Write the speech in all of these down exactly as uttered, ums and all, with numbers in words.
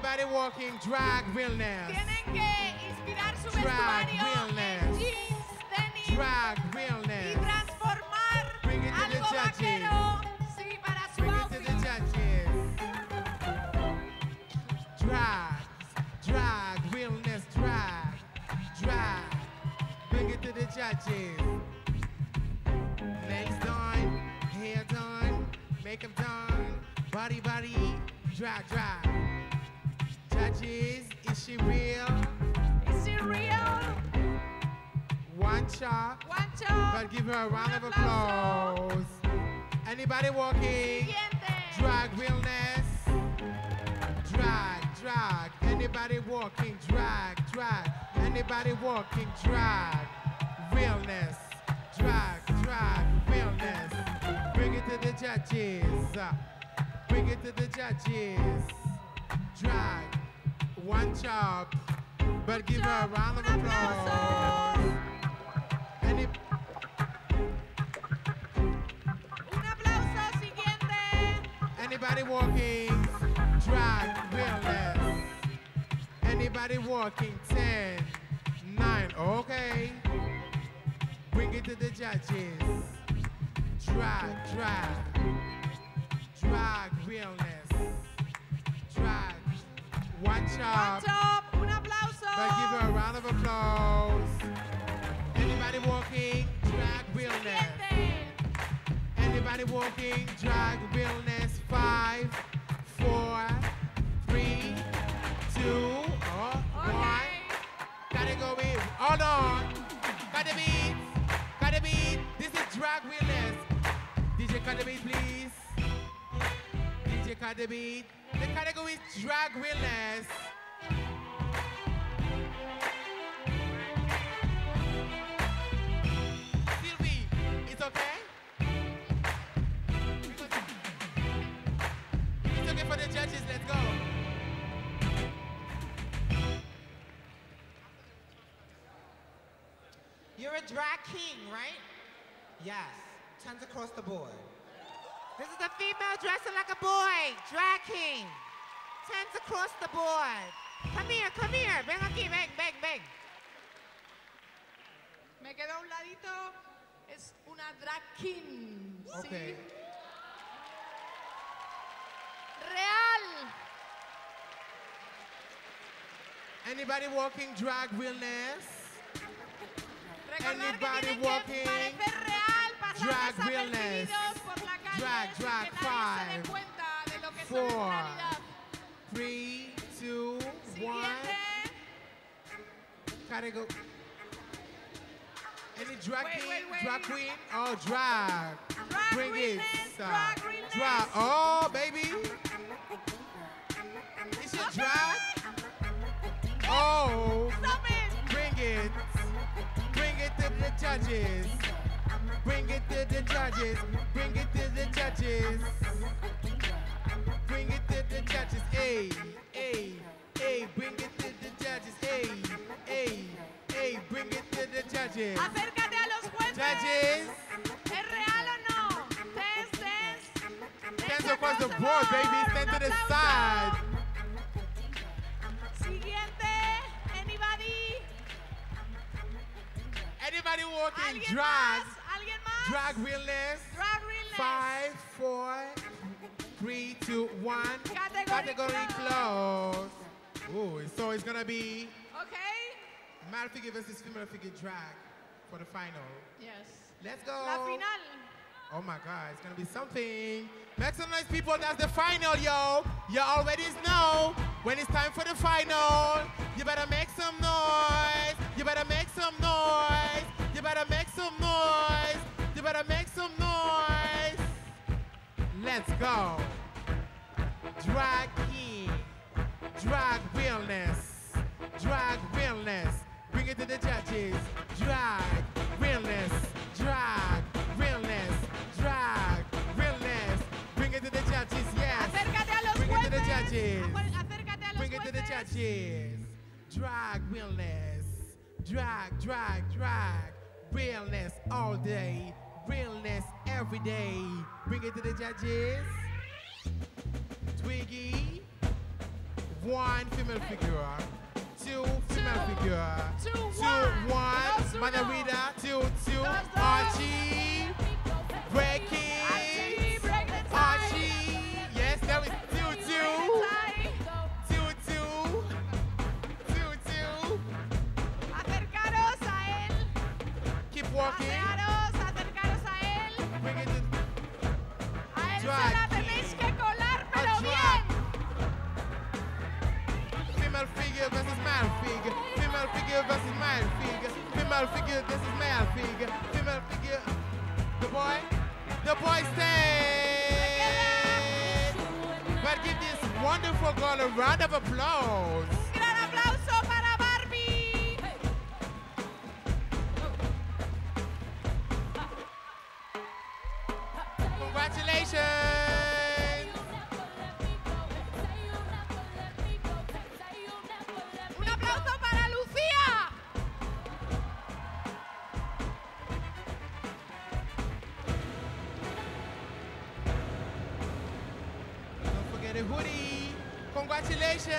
Anybody walking drag realness? Tienen que inspirar su Drag vestuario realness. en jeans, tenis Drag y realness. transformar Bring it to the algo judges. vaquero, sí, para su Bring it to the outfit. judges. Drag, drag, realness, drag, drag. Bring it to the judges. Legs done, hair done, makeup done, body, body, drag, drag. Judges, is she real? Is she real? One shot, One shot. but give her a round Un of aplauso. applause. Anybody walking? Siguiente. Drag realness. Drag, drag. Anybody walking? Drag, drag. Anybody walking? Drag. Realness. Drag, drag. Realness. Bring it to the judges. Uh, Bring it to the judges. Drag. One chop. But give her a round of Un applause. aplauso. Any, Un aplauso. Siguiente. anybody walking? Drag. Realness. Anybody walking? Ten. Nine. Okay. Bring it to the judges. Drag, drag. Drag realness. Drag. One One chop. shot. Un aplauso. But give her a round of applause. Anybody walking? Drag realness. Siguiente. Anybody walking? Drag realness. Five, four, three, two, oh, one. Okay. Gotta go in. Hold on. Got the beat. Got the beat. This is drag realness. D J cut the beat, please. D J cut the beat. The category is drag realness. Sylvie, it's okay? It's okay for the judges. Let's go. You're a drag king, right? Yes. Tens across the board. This is a female dressing like a boy. Drag king. Tens across the board. Come here, come here. Ven aquí, ven, ven, ven. Me quedo a un ladito. Es una drag king. ¿sí? Okay. Real. Anybody walking drag realness? Recordar Anybody que tienen walking? que parecer real, pasar Drag realness. desapercibidos por la calle, Drag, drag, que nadie se five, dé cuenta de lo que son en four, realidad. Three, two, one. Siguiente. Gotta go. Any drag Wait, king? wait, wait. Drag queen? Oh, drag. Drag Bring it. realness, uh, drag realness. Drag. Oh, baby. Is your drag? Oh. Stop it. Bring it. Bring it to the judges. Bring it to the judges. Bring it to the judges. Bring it to the judges. Hey, hey, hey. Bring it to the judges. Hey, hey, hey. Bring it to the judges. Acércate a los jueces. Judges. ¿Es real o no? Test, test. Hands Test across the across board, baby. board. Stand to Un the aplauso. side. Siguiente. Anybody? Anybody walking ¿Alguien drag? más? ¿Alguien más? Drag realness. Drag realness. Five, four, three, two, one. Category Category close. Ooh, so it's gonna be Okay. male figure versus female figure drag for the final. Yes. Let's go. La final. Oh my God, it's gonna be something. Make some noise, people. That's the final, yo. You already know when it's time for the final. You better make some noise. You better make some noise. You better make some noise. You better make some noise. Let's go. Drag king. Drag realness. Drag realness. Bring it to the judges. Drag realness. Drag realness. Drag realness. Bring it to the judges. Yes. Acércate a los Bring it to the jueces. judges. Acu- Acércate a los Bring it to the jueces. judges. Drag realness. Drag, drag, drag. Realness all day. Realness every day. Bring it to the judges. Twiggy. one female figure. Two female Two. figure. Two, Two, one. one. Dos, uno. Margarita. Two, two. Dos, dos. Archie. Breaking. Archie, break the tie. Archie. Yes, there is two, Break two. the tie. Two, two. Two, two. Acercaros a él. Keep walking. Acercaros, acercaros a él. Bring it to A él Drag se la tenéis que colar, pero drag. bien. female figure versus male figure. Female figure versus male figure. Female figure versus male figure. Female figure. The boy. The boy stays. But give this wonderful girl a round of applause. Un gran aplauso para Barbie. Congratulations. Un aplauso para Lucía. Don't forget a hoodie. Congratulations.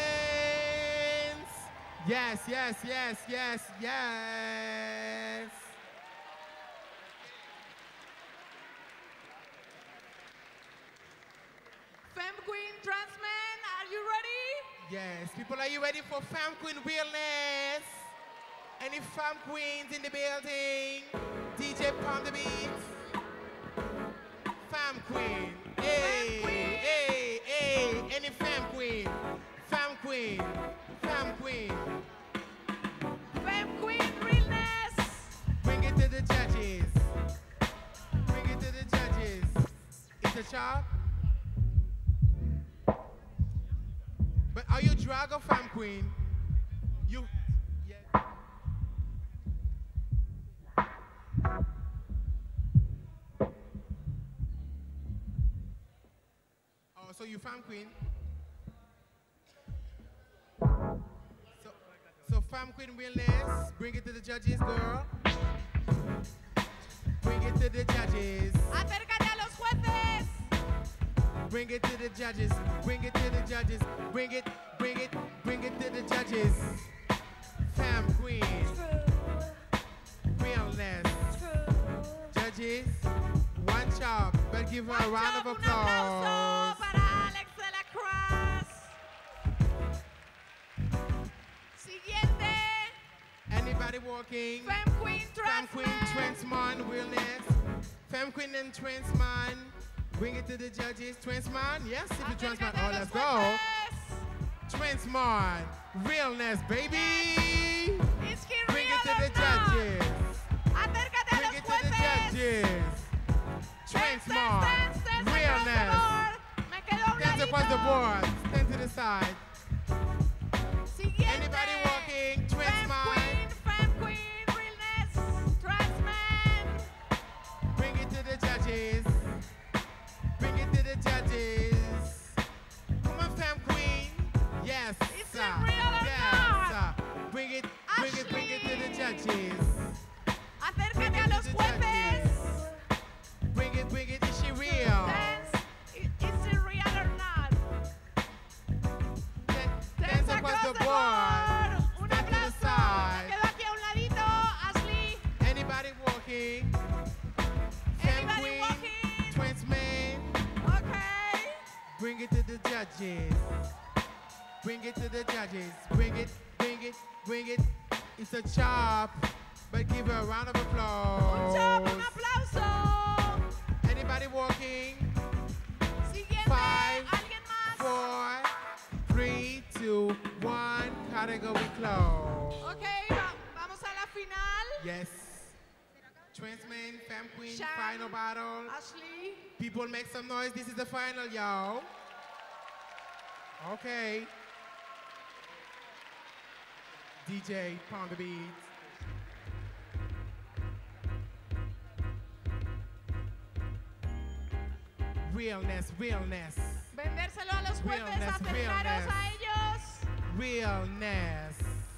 Yes, yes, yes, yes, yes. Femme Queen Transman, are you ready? Yes, people, are you ready for Femme Queen Realness? Any Femme Queens in the building? D J Pound the Beats. Femme Queen. Hey, Queen. hey, hey. Any Femme Queen? Femme Queen. Femme Queen. Femme Queen Realness. Bring it to the judges. Bring it to the judges. It's a chop. But are you drag or Femme Queen? You. Yeah. Oh, so you Femme Queen? So, so Femme Queen Realness, bring it to the judges, girl. Bring it to the judges. Acércate a los jueces. Bring it to the judges. Bring it to the judges. Bring it, bring it, bring it to the judges. Femme Queen. Realness. Judges, one chop. But give her a round of Un applause. aplauso para Alex de la Cruz. Siguiente. Anybody walking? Femme Queen Femme Queen Transman. Transman Realness. Femme Queen and Transman. Bring it to the judges. Transman, yes, if you Transman. Acércate a Oh, los let's go. jueces. Transman. Realness, baby. Is he Bring real it to or the not? judges. Acércate a Bring los it to the jueces. judges. Dance, dance, Transman. dance, dance across the Realness. board. Me quedo a un Dance across the ladito. board. Stand to the side. Siguiente. Anybody walking? Femme Transman. Queen, Femme Queen, Realness, Transman. Bring it to the judges. Bring it to the judges. Come on, Femme Queen. Yes, Is it sir. real or Yes, not? sir. Bring it, bring it, bring it to the judges. Acércate a los jueces. Bring it, bring it. Is she real? Dance. I- Is it real or not? Dan- Dance Dance across the board. Un Stand to the aplauso. side. Me quedo aquí a un ladito. Ashley. Anybody walking? Femme Anybody Queen, walking? Transman. Okay. Bring it to the judges. Bring it to the judges. Bring it, bring it, bring it. It's a chop, but give her a round of Un chop, un applause. aplauso. Anybody walking? Siguiente. Five, ¿Alguien más? Four, three, two, one. Category close. Ok, va- vamos a la final. Yes. Transman, Femme Queen, Sham. final battle. Ashley. People make some noise. This is the final, y'all. Okay. D J, pound the beats. Realness, realness, Vendérselo a los jueces, Realness, acercaros realness. a ellos. realness,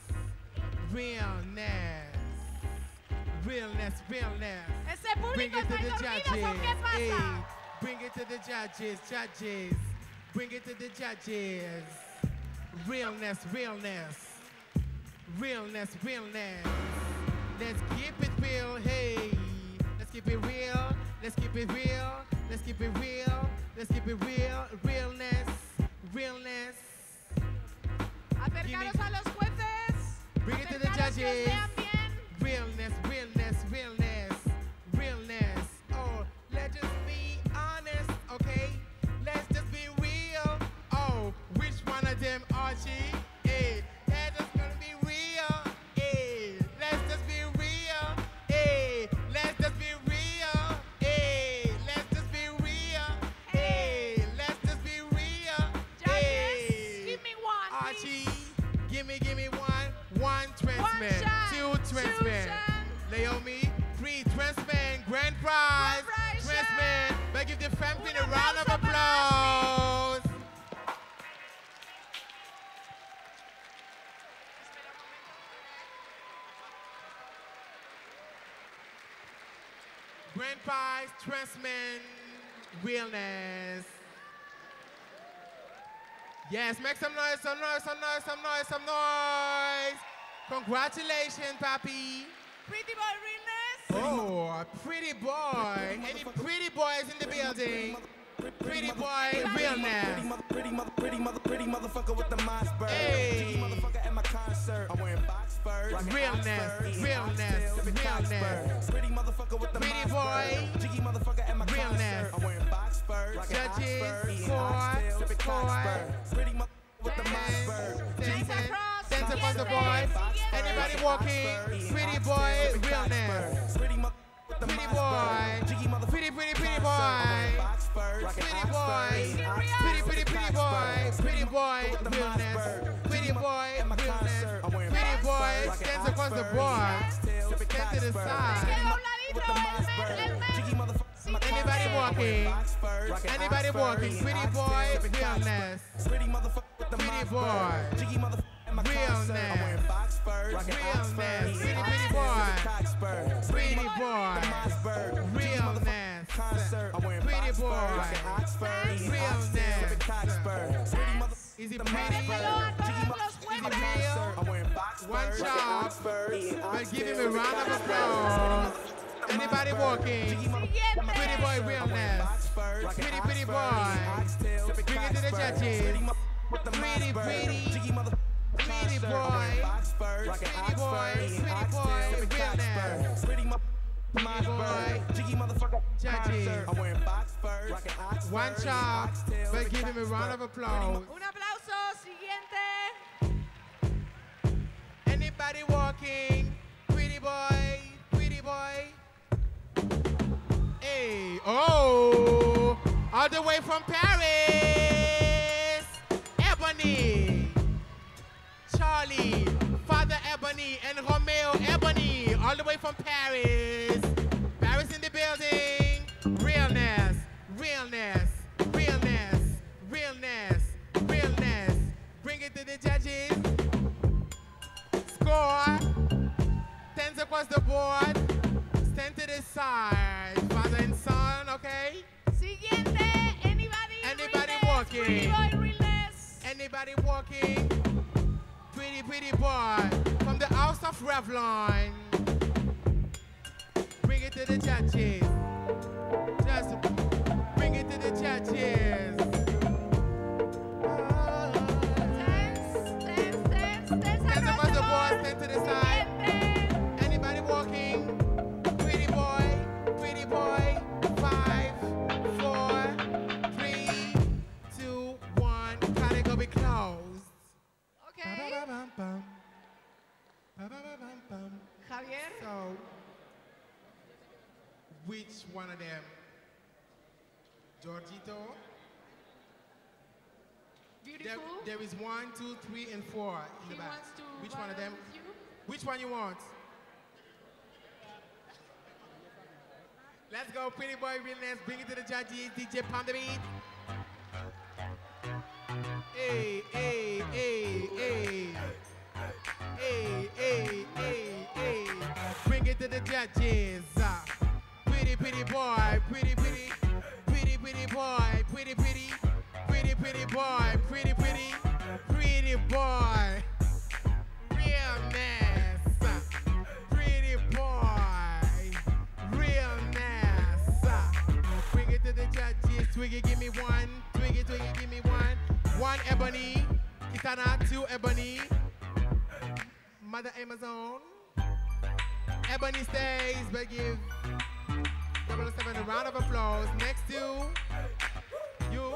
realness, realness, realness. Ese Bring público it to está the dormidos, judges. ¿o qué Hey, pasa? bring it to the judges, judges. Bring it to the judges. realness, realness, realness, realness. Let's keep it real, hey. Let's keep it real, let's keep it real, let's keep it real, let's keep it real, realness, realness. Acercaros a los jueces. Bring it to the Acercaros que os judges. vean bien. Realness, realness, realness, realness. Oh, let's just be honest, okay? Let's just be real. Oh, which one of them, Archie? Hey, let's just gonna be real. Hey, let's just be real. Hey, let's just be real. Hey, let's just be real. Hey, let's just be real. Judges, give me one, Archie, please. give me, give me one, one transman, shot, two transman. shot. Naomi, three transman, grand prize, Grand prize, transman. shot. But give the family Un a round of aplauso para applause. Grand prize, transman, realness. Yes, make some noise, some noise, some noise, some noise, some noise. Congratulations, Papi. Pretty boy realness. Oh, a pretty boy. Any pretty boys in the building? Pretty boy, realness. Pretty mother, pretty mother, pretty motherfucker with the Mossberg. Hey. Jiggy motherfucker at my concert. I'm wearing box spurs. rocking Realness, Oxford, eating realness, oxtails, sipping realness. Coxburg. Pretty motherfucker with the Pretty Mossberg. boy. Jiggy motherfucker at my Realness. concert. I'm wearing box spurs. rocking Judges, Oxford, eating four, oxtails, sipping four. Coxburg. Pretty motherfucker with the Mossberg. Ten, ten, across, ten across the board. siguiente. Anybody walking? Pretty boy, realness. Pretty mother with the Pretty Mossberg. boy. Jiggy motherfucker. Pretty, pretty, pretty boy. Pretty Pretty boy. Pretty, pretty, pretty boy. Pretty boy, realness. Pretty boy, realness. Pretty boy, stands across the board. Stand to the side. Queda a un ladito el men, el men. Anybody walking? Anybody walking? Pretty boy, realness. Pretty motherfucker with the Pretty boy. Jiggy motherfucker at my Realness. concert. I'm wearing box spurs. rocking Realness. Oxford, Pretty, eating pretty oxtails, boy. sipping Coxburg. Pretty boy. Mossberg. Realness. Concert. I'm wearing Pretty box boy. spurs, rocking Oxford, eating Realness. oxtails, sipping Coxburg. Pretty mother- Is he the pretty? Déjelo a Jiggy todos mother- los Is he jueces. real? I'm wearing box One spurs, job. rocking Oxford, eating But give him a oxtails, round of sipping applause. Coxburg. Anybody walking? Siguiente. Pretty boy, realness. Pretty, pretty boy. Bring it to the judges. Pretty, pretty. Pretty boy. Pretty boy. Pretty boy. Realness. Pretty boy. Jiggy motherfucker. Judges. I'm wearing box spurs, rocking Oxford, One eating job. oxtails, But sipping give him a round of Coxburg. applause. Un aplauso. Siguiente. Anybody walking? Pretty boy. Pretty boy. Hey. Oh. All the way from Paris. Ebony. Charlie. Father Ebony and Romeo Ebony. All the way from Paris. Paris in the building. Realness. Realness. Realness. Realness. Realness. Bring it to the judges. Score. Tens across the board. Stand to the side. Father and son, okay? Siguiente. Anybody, Anybody realness. walking? Pretty boy realness. Anybody walking? Pretty, pretty boy. From the house of Revlon. Bring it to the judges. Just bring it to the judges. Dance, dance, dance, dance Stand across across the the board, board. stand to the side. Siguiente. Anybody walking? Pretty boy, pretty boy. Five, four, three, two, one. Category closed. Okay. Ba-ba-ba-bum-bum. Ba-ba-ba-bum-bum. Javier. So, which one of them? Georgito? There, Beautiful. there is one, two, three, and four in He the back. wants to Which one of battle them? with you. Which one you want? Let's go, pretty boy, realness. Bring it to the judges. D J pound the beat. Hey, hey, hey, hey. Hey, hey, hey, hey. Bring it to the judges. Uh, pretty, pretty boy, pretty, pretty, pretty, pretty boy, pretty, pretty, pretty, pretty boy, pretty, pretty, pretty Twiggy, give me one. Twiggy, Twiggy, give me one. One Ebony. Kitana, two Ebony. Mother Amazon. Ebony stays, but give double oh seven a round of applause. Next to you.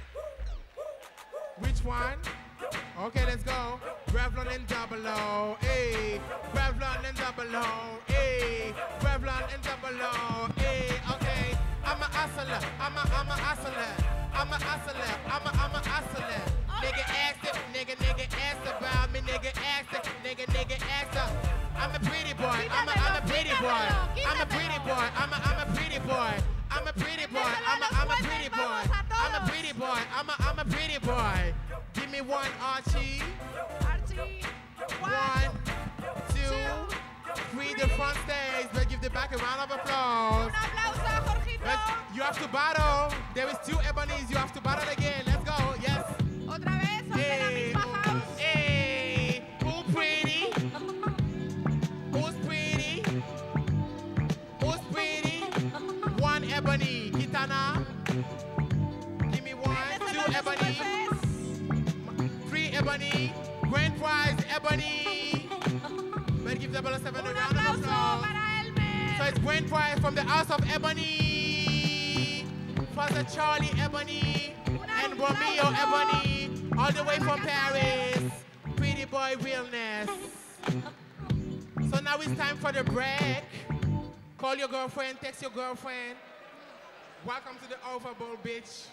Which one? Okay, let's go. Revlon and double O. Hey. Revlon and double O. Hey. Revlon and double O. Hey. Okay. I'm a hustler. I'm a, I'm a hustler. I'm a hustler. I'm a, I'm a hustler. Nigga asked it. Nigga, nigga asked about me. Nigga asked it. Nigga, nigga asked her. I'm a pretty boy. I'm a, I'm a pretty boy. I'm a pretty boy. I'm a, I'm a pretty boy. I'm a pretty boy. I'm a, I'm a pretty boy. I'm a pretty boy. I'm a, I'm a pretty boy. Give me one, Archie. Archie. One, two, three. The front stage. Let's give the back a round of applause. Un aplauso a Jorgito. Let's, you have to battle. There is two ebonies. You have to battle again. Let's go. Yes. Otra vez, son de la Hey, misma house. hey, who pretty? Who's pretty? Who's pretty? One ebony. Kitana. Give me one, Desde two los ebony. golpes. Three ebony. Grand prize ebony. Let's give double oh seven a Un round of aplauso applause. para Elmer. So it's grand prize from the House of Ebony. Father Charlie Ebony and Romeo Ebony, all the way from Paris. Pretty boy realness. So now it's time for the break. Call your girlfriend, text your girlfriend. Welcome to the Overbowl, bitch.